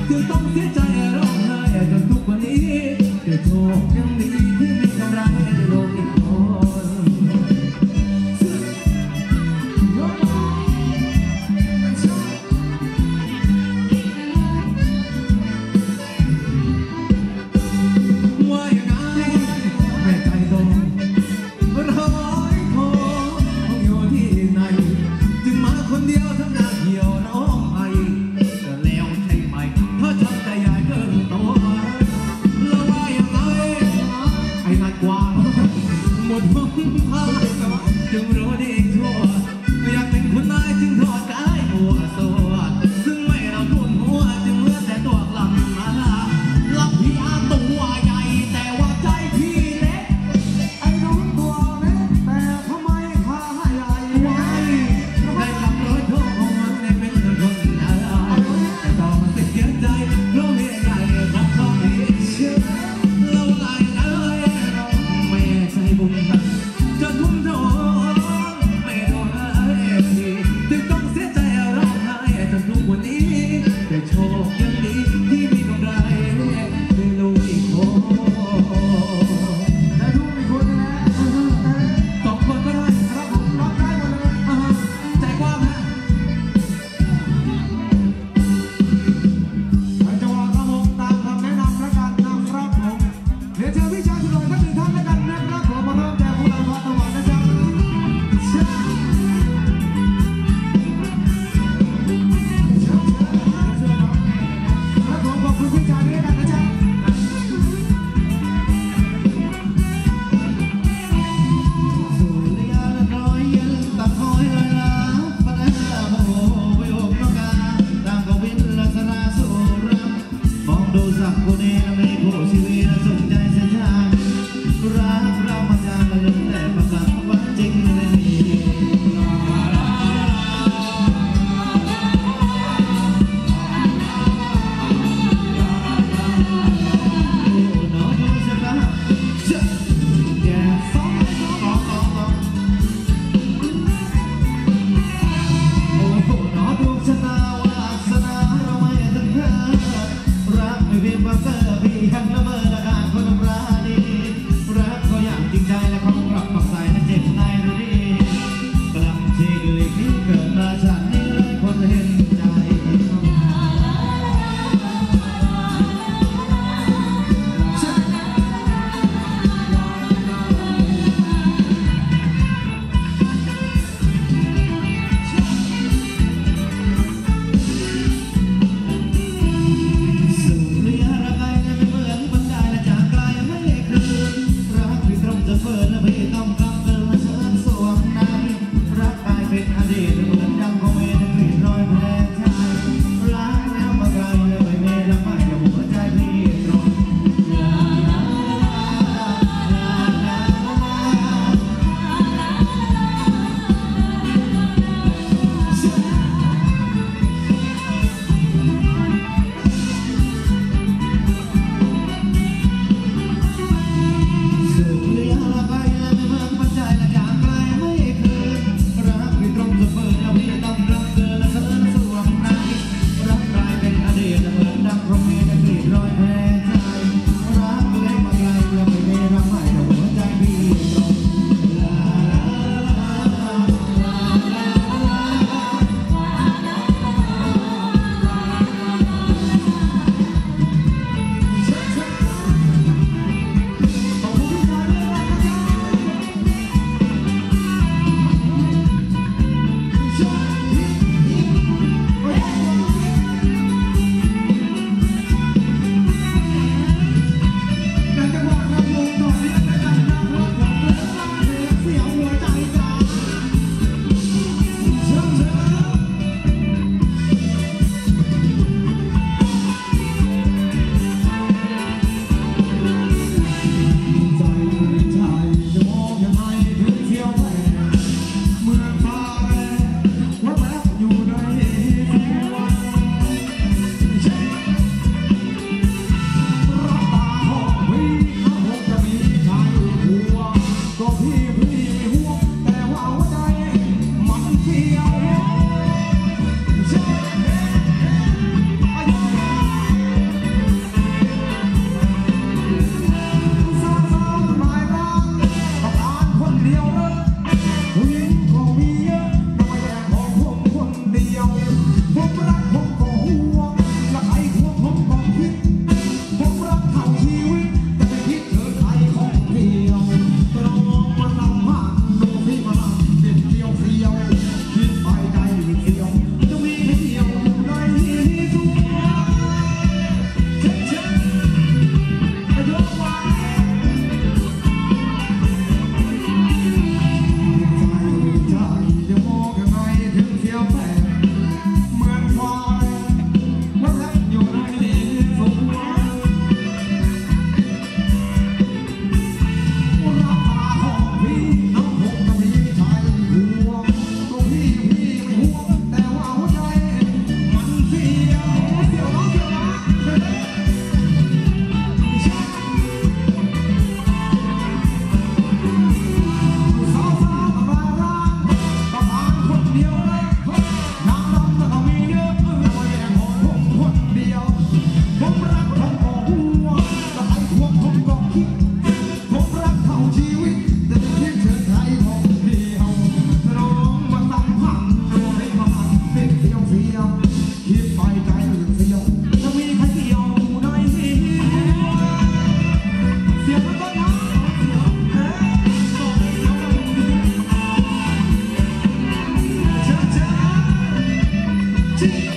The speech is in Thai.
จึงต้องเสียใจร้องไห้จนทุกวันนี้แต่โชคยังดีที่มีกำไรในโลกอีกคนว่ายังไงแม่ใจตรงร้อยโทต้องอยู่ที่ไหนจึงมาคนเดียวทำหน้าเหี่ยวน้องไอก็แล้วใช่ไหมถ้าทำใจใหญ่เกินตัวแล้วว่ายังไงไอ้นัดกว่าหมดหนทางจึงรู้ดีทั่วอยากเป็นคนนายจึงทอดกายหัวโซ่ซึ่งไม่เราทุ่มหัวจึงเหลือแต่ตัวกลับมาลับพี่อาตัวใหญ่แต่ว่าใจพี่เล็กไอ้น้องตัวเล็กแต่ทำไมขาใหญ่ไว้ได้ขับรถทั่วของมันได้เป็นคนแต่ต้องเสียใจเพราะเมียใหญ่ของเขาเองแล้วไงไม่ใจบุญจะทุ่มโทไม่โดนทีจึงต้องเสียใจร้องไห้จนทุกวันนี้แต่โชคยังดีที่มีกำไรในลูกอีกคนได้ลูกอีกคนนะสองคนก็ได้ครับผมรับได้หมดเลยใจกว้างฮะจังหวะครับผมตามคำแนะนำและการนำครับผมเดี๋ยวเจอพี่ชายสุดหล่อทั้งหนึ่งท่านแล้วกันนะครับผมมาเริ่มแจกผู้นำพาตะวันนะจ๊ะชิ